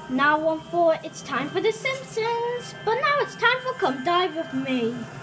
Now on 4, it's time for The Simpsons. But now it's time for Come Dive With Me.